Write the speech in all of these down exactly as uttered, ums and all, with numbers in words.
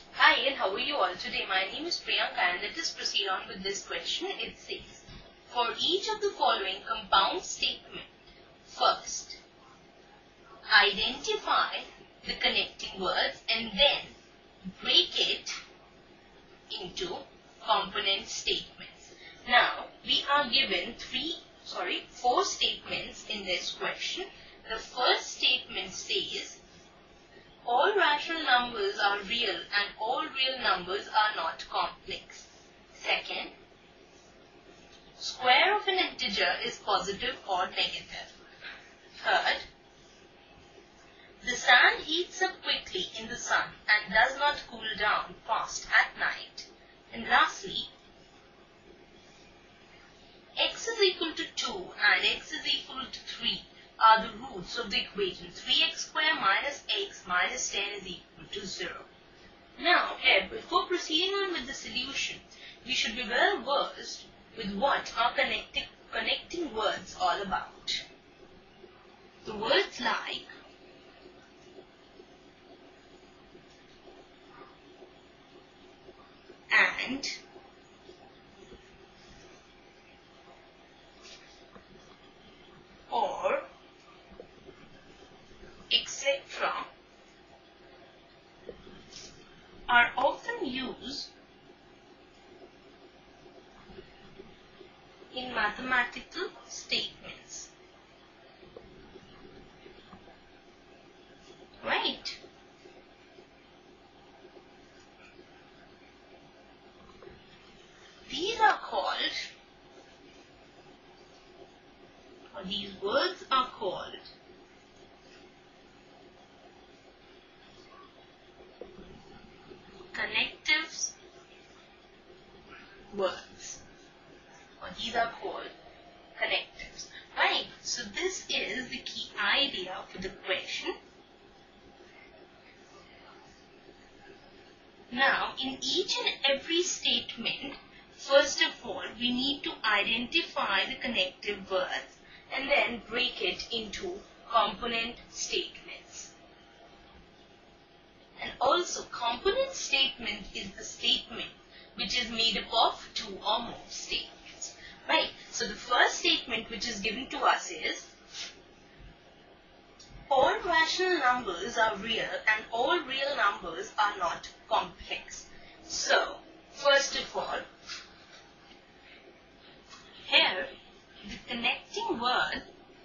Hi and how are you all today? My name is Priyanka and let us proceed on with this question. It says, for each of the following compound statement, first, identify the connecting words and then break it into component statements. Now, we are given three, sorry, four statements in this question. The first statement says, all rational numbers are real and all real numbers are not complex. Second, square of an integer is positive or negative. Third, the sand heats up quickly in the sun and does not cool down fast at night. And lastly, x is equal to two and x is equal to three are the roots of the equation three x squared minus x minus ten is equal to zero. Now, here, before proceeding on with the solution, we should be well versed with what are connecting, connecting words all about. The words like and, or, et cetera are often used in mathematical statements. Right? These are called, or these words are called connective words, or these are called connectives. Right? So this is the key idea for the question. Now, in each and every statement, first of all, we need to identify the connective words and then break it into component statements. And also, component statement is the statement which is made up of two or more statements. Right? So, the first statement which is given to us is, all rational numbers are real and all real numbers are not complex. So, first of all, here the connecting word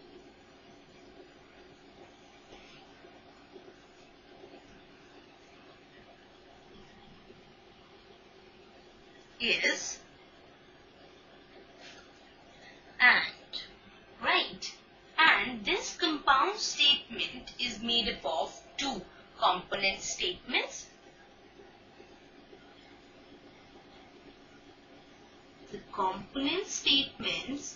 is and. Right? And this compound statement is made up of two component statements. The component statements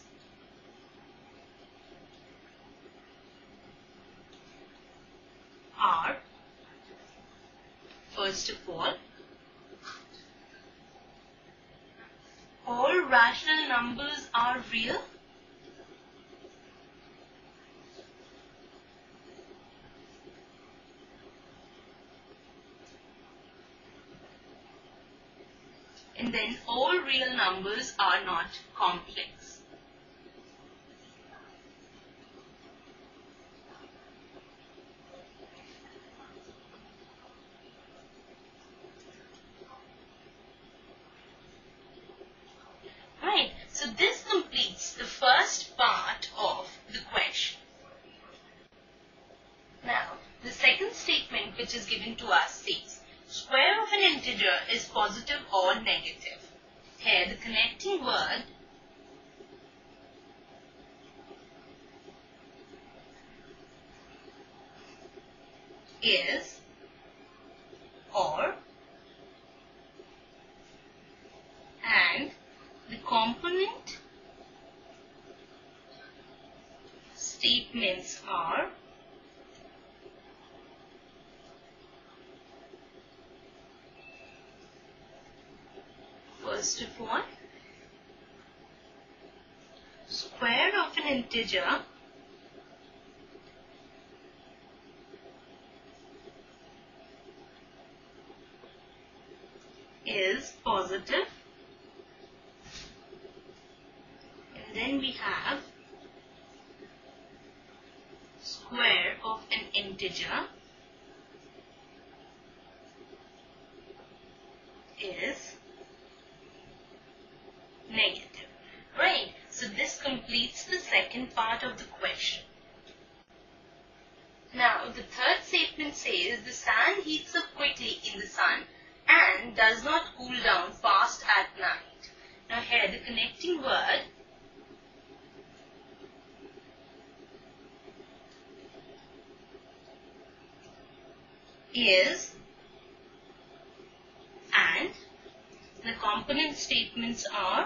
are, first of all, all rational numbers are real. And then all real numbers are not complex. Right, so this completes the first part of the question. Now, the second statement which is given to us says, square of an integer is positive or negative. Here the connecting word is or, and the component statements are first of all, square of an integer is positive, and then we have square of an integer is negative. Right, so this completes the second part of the question. Now, the third statement says the sand heats up quickly in the sun and does not cool down fast at night. Now, here the connecting word is and. The component statements are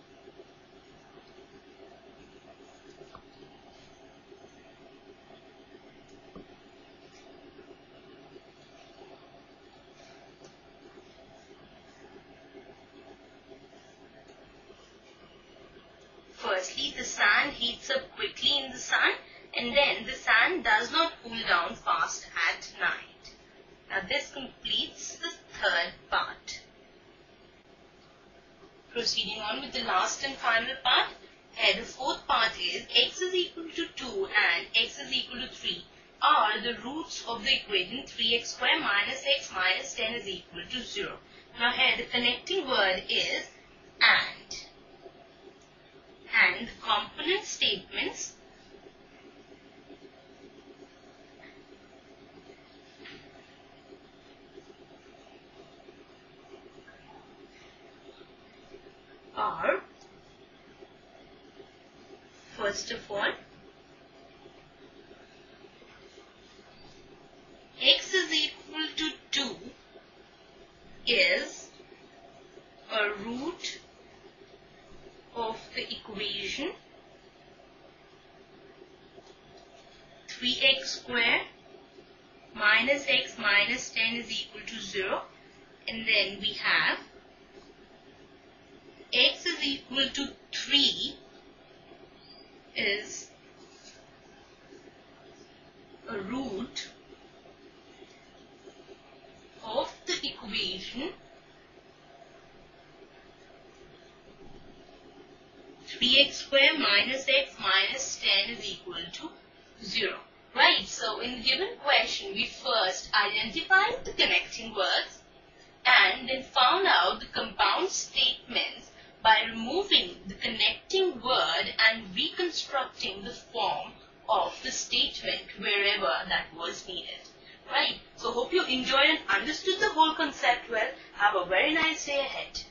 firstly, the sand heats up quickly in the sun, and then the sand does not cool down fast at night. Now this completes the third part. Proceeding on with the last and final part. Here the fourth part is x is equal to two and x is equal to three are the roots of the equation three x square minus x minus ten is equal to zero. Now here the connecting word is and. And the component statements are, first of all, x is equal to two is a root of the equation three x square minus x minus ten is equal to zero, and then we have x is equal to three is a root of the equation three x square minus x minus ten is equal to zero. Right, so in the given question, we first identified the connecting words and then found out the compound statements by removing the connecting word and reconstructing the form of the statement wherever that was needed. Right, so hope you enjoyed and understood the whole concept well. Have a very nice day ahead.